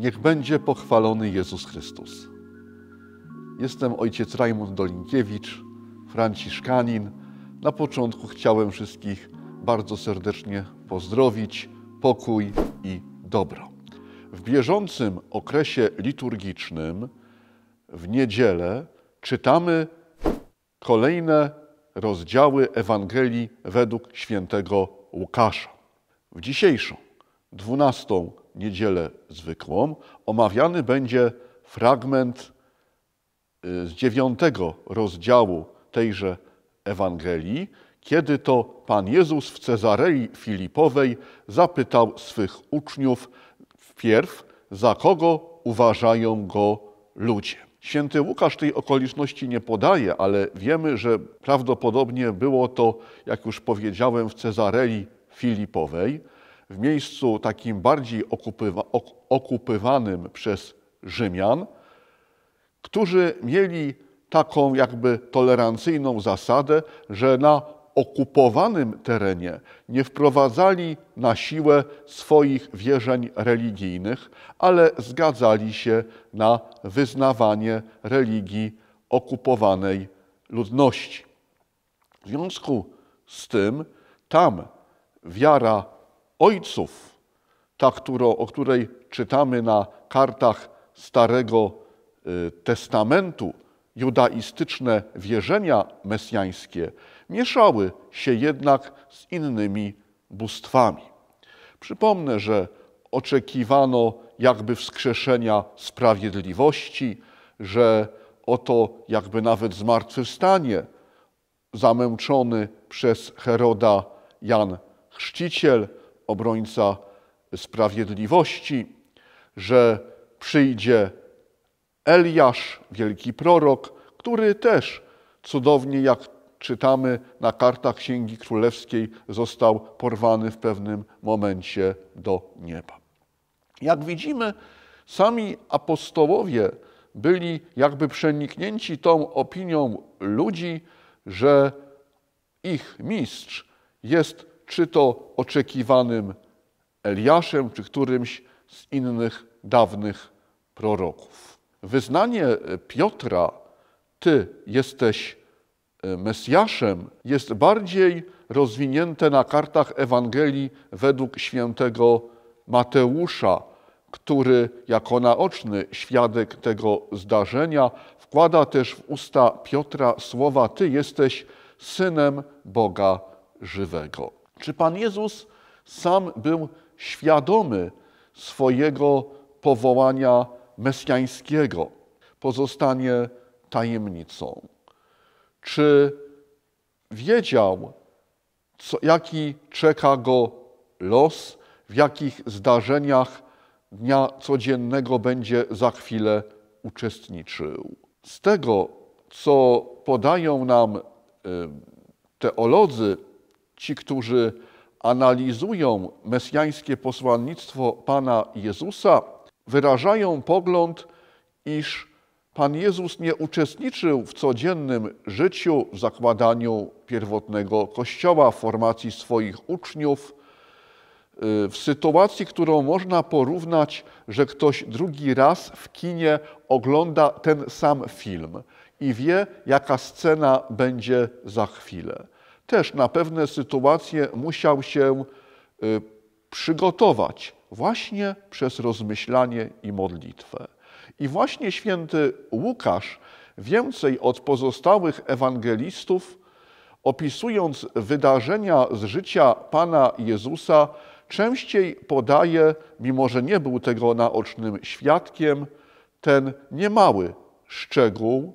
Niech będzie pochwalony Jezus Chrystus. Jestem ojciec Rajmund Dolinkiewicz, franciszkanin. Na początku chciałem wszystkich bardzo serdecznie pozdrowić, pokój i dobro. W bieżącym okresie liturgicznym w niedzielę czytamy kolejne rozdziały Ewangelii według świętego Łukasza. W dzisiejszą, 12. niedzielę zwykłą, omawiany będzie fragment z 9. rozdziału tejże Ewangelii, kiedy to Pan Jezus w Cezarei Filipowej zapytał swych uczniów wpierw, za kogo uważają go ludzie. Święty Łukasz tej okoliczności nie podaje, ale wiemy, że prawdopodobnie było to, jak już powiedziałem, w Cezarei Filipowej, w miejscu takim bardziej okupywanym przez Rzymian, którzy mieli taką jakby tolerancyjną zasadę, że na okupowanym terenie nie wprowadzali na siłę swoich wierzeń religijnych, ale zgadzali się na wyznawanie religii okupowanej ludności. W związku z tym tam wiara ojców, ta, o której czytamy na kartach Starego Testamentu, judaistyczne wierzenia mesjańskie mieszały się jednak z innymi bóstwami. Przypomnę, że oczekiwano jakby wskrzeszenia sprawiedliwości, że oto jakby nawet zmartwychwstanie zamęczony przez Heroda Jan Chrzciciel, obrońca sprawiedliwości, że przyjdzie Eliasz, wielki prorok, który też cudownie, jak czytamy na kartach Księgi Królewskiej, został porwany w pewnym momencie do nieba. Jak widzimy, sami apostołowie byli jakby przeniknięci tą opinią ludzi, że ich mistrz jest czy to oczekiwanym Eliaszem, czy którymś z innych dawnych proroków. Wyznanie Piotra, ty jesteś Mesjaszem, jest bardziej rozwinięte na kartach Ewangelii według świętego Mateusza, który jako naoczny świadek tego zdarzenia wkłada też w usta Piotra słowa: ty jesteś Synem Boga żywego. Czy Pan Jezus sam był świadomy swojego powołania mesjańskiego? Pozostanie tajemnicą. Czy wiedział, jaki czeka go los, w jakich zdarzeniach dnia codziennego będzie za chwilę uczestniczył? Z tego, co podają nam teolodzy, ci, którzy analizują mesjańskie posłannictwo Pana Jezusa, wyrażają pogląd, iż Pan Jezus nie uczestniczył w codziennym życiu, w zakładaniu pierwotnego Kościoła, w formacji swoich uczniów, w sytuacji, którą można porównać, że ktoś drugi raz w kinie ogląda ten sam film i wie, jaka scena będzie za chwilę. Też na pewne sytuacje musiał się przygotować właśnie przez rozmyślanie i modlitwę. I właśnie święty Łukasz więcej od pozostałych ewangelistów, opisując wydarzenia z życia Pana Jezusa, częściej podaje, mimo że nie był tego naocznym świadkiem, ten niemały szczegół,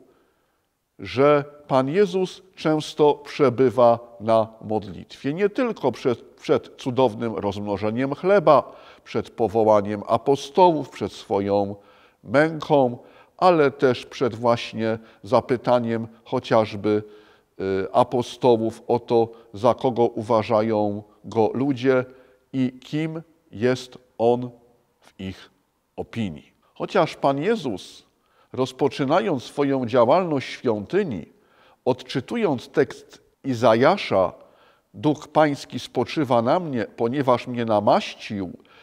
że Pan Jezus często przebywa na modlitwie. Nie tylko przed cudownym rozmnożeniem chleba, przed powołaniem apostołów, przed swoją męką, ale też przed właśnie zapytaniem chociażby apostołów o to, za kogo uważają go ludzie i kim jest on w ich opinii. Chociaż Pan Jezus, rozpoczynając swoją działalność w świątyni, odczytując tekst Izajasza, Duch Pański spoczywa na mnie, ponieważ mnie namaścił,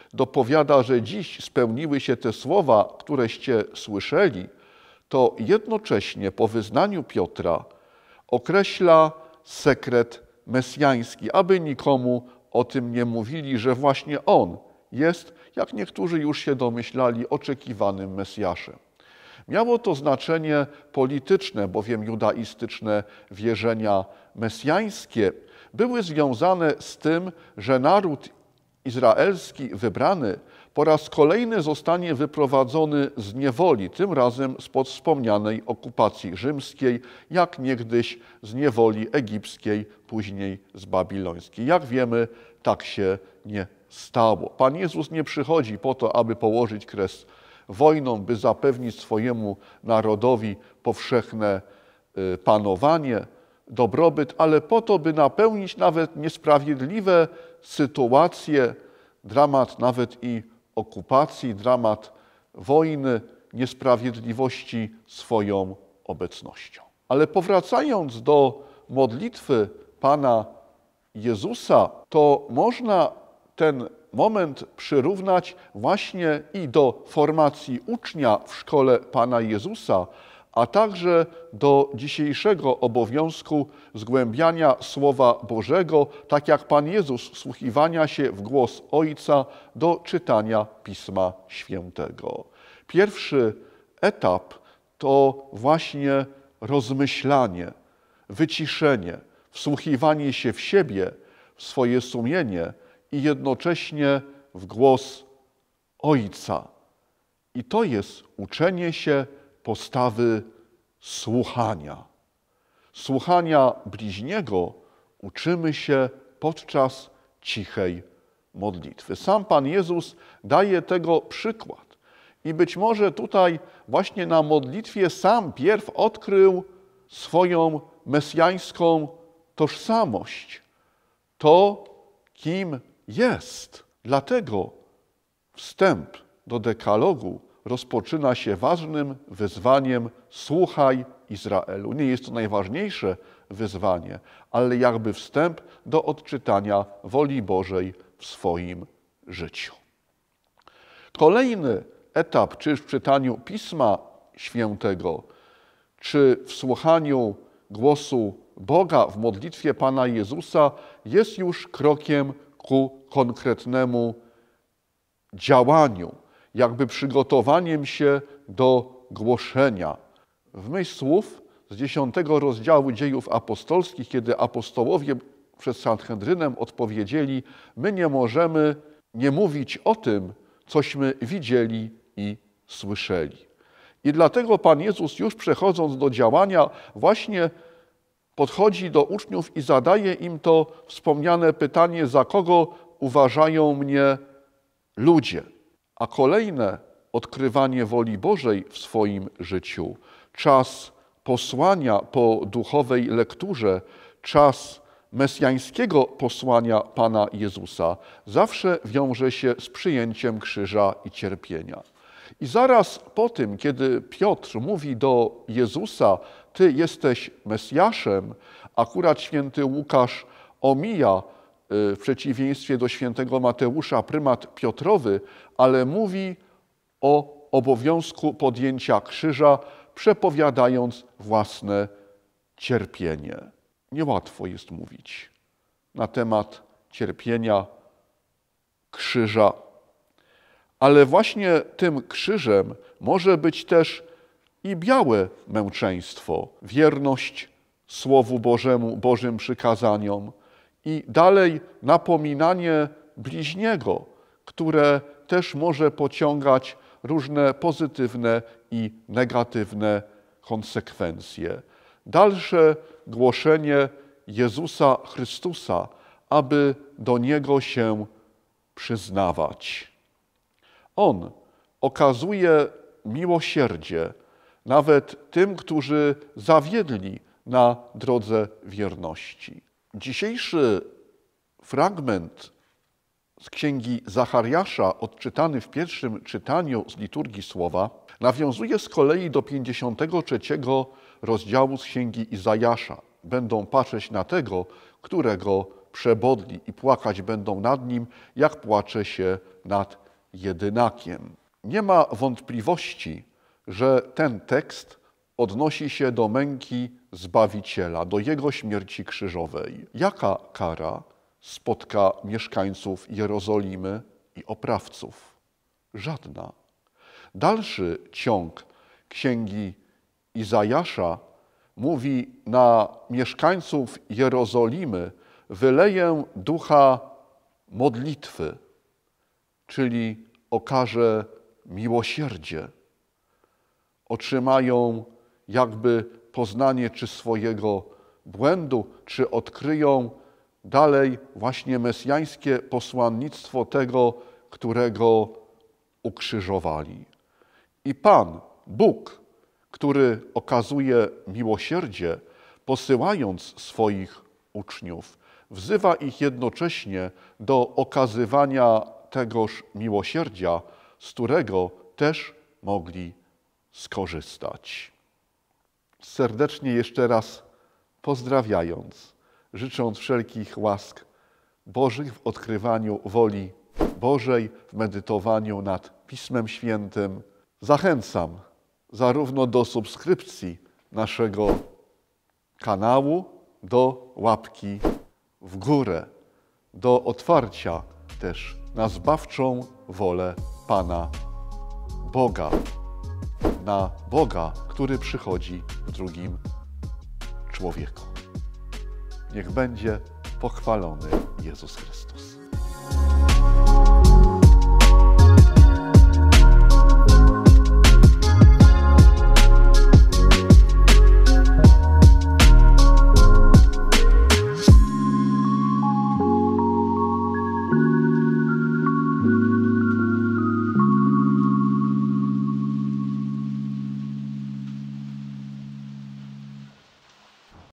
dopowiada, że dziś spełniły się te słowa, któreście słyszeli, to jednocześnie po wyznaniu Piotra określa sekret mesjański, aby nikomu o tym nie mówili, że właśnie on jest, jak niektórzy już się domyślali, oczekiwanym Mesjaszem. Miało to znaczenie polityczne, bowiem judaistyczne wierzenia mesjańskie były związane z tym, że naród izraelski wybrany po raz kolejny zostanie wyprowadzony z niewoli, tym razem spod wspomnianej okupacji rzymskiej, jak niegdyś z niewoli egipskiej, później z babilońskiej. Jak wiemy, tak się nie stało. Pan Jezus nie przychodzi po to, aby położyć kres wojną, by zapewnić swojemu narodowi powszechne panowanie, dobrobyt, ale po to, by napełnić nawet niesprawiedliwe sytuacje, dramat nawet i okupacji, dramat wojny, niesprawiedliwości swoją obecnością. Ale powracając do modlitwy Pana Jezusa, to można ten moment przyrównać właśnie i do formacji ucznia w szkole Pana Jezusa, a także do dzisiejszego obowiązku zgłębiania Słowa Bożego, tak jak Pan Jezus, wsłuchiwania się w głos Ojca do czytania Pisma Świętego. Pierwszy etap to właśnie rozmyślanie, wyciszenie, wsłuchiwanie się w siebie, w swoje sumienie i jednocześnie w głos Ojca. I to jest uczenie się postawy słuchania. Słuchania bliźniego uczymy się podczas cichej modlitwy. Sam Pan Jezus daje tego przykład. I być może tutaj właśnie na modlitwie sam pierw odkrył swoją mesjańską tożsamość. To, kim jest. Dlatego wstęp do dekalogu rozpoczyna się ważnym wyzwaniem: słuchaj, Izraelu. Nie jest to najważniejsze wyzwanie, ale jakby wstęp do odczytania woli Bożej w swoim życiu. Kolejny etap, czy w czytaniu Pisma Świętego, czy w słuchaniu głosu Boga w modlitwie Pana Jezusa, jest już krokiem ku konkretnemu działaniu, jakby przygotowaniem się do głoszenia. W myśl słów z 10 rozdziału Dziejów Apostolskich, kiedy apostołowie przed Sanhedrynem odpowiedzieli: my nie możemy nie mówić o tym, cośmy widzieli i słyszeli. I dlatego Pan Jezus, już przechodząc do działania, właśnie podchodzi do uczniów i zadaje im to wspomniane pytanie: za kogo uważają mnie ludzie? A kolejne odkrywanie woli Bożej w swoim życiu, czas posłania po duchowej lekturze, czas mesjańskiego posłania Pana Jezusa zawsze wiąże się z przyjęciem krzyża i cierpienia. I zaraz po tym, kiedy Piotr mówi do Jezusa: Ty jesteś Mesjaszem, akurat święty Łukasz omija w przeciwieństwie do świętego Mateusza prymat Piotrowy, ale mówi o obowiązku podjęcia krzyża, przepowiadając własne cierpienie. Niełatwo jest mówić na temat cierpienia, krzyża, ale właśnie tym krzyżem może być też i białe męczeństwo, wierność Słowu Bożemu, Bożym przykazaniom i dalej napominanie bliźniego, które też może pociągać różne pozytywne i negatywne konsekwencje. Dalsze głoszenie Jezusa Chrystusa, aby do Niego się przyznawać. On okazuje miłosierdzie nawet tym, którzy zawiedli na drodze wierności. Dzisiejszy fragment z Księgi Zachariasza, odczytany w pierwszym czytaniu z liturgii Słowa, nawiązuje z kolei do 53 rozdziału z Księgi Izajasza. Będą patrzeć na tego, którego przebodli i płakać będą nad nim, jak płacze się nad jedynakiem. Nie ma wątpliwości, że ten tekst odnosi się do męki Zbawiciela, do Jego śmierci krzyżowej. Jaka kara spotka mieszkańców Jerozolimy i oprawców? Żadna. Dalszy ciąg księgi Izajasza mówi: na mieszkańców Jerozolimy wyleję ducha modlitwy, czyli okaże miłosierdzie. Otrzymają jakby poznanie czy swojego błędu, czy odkryją dalej właśnie mesjańskie posłannictwo tego, którego ukrzyżowali. I Pan, Bóg, który okazuje miłosierdzie, posyłając swoich uczniów, wzywa ich jednocześnie do okazywania tegoż miłosierdzia, z którego też mogli skorzystać. Serdecznie jeszcze raz pozdrawiając, życząc wszelkich łask Bożych w odkrywaniu woli Bożej, w medytowaniu nad Pismem Świętym, zachęcam zarówno do subskrypcji naszego kanału, do łapki w górę, do otwarcia też na zbawczą wolę Pana Boga, na Boga, który przychodzi w drugim człowieku. Niech będzie pochwalony Jezus Chrystus.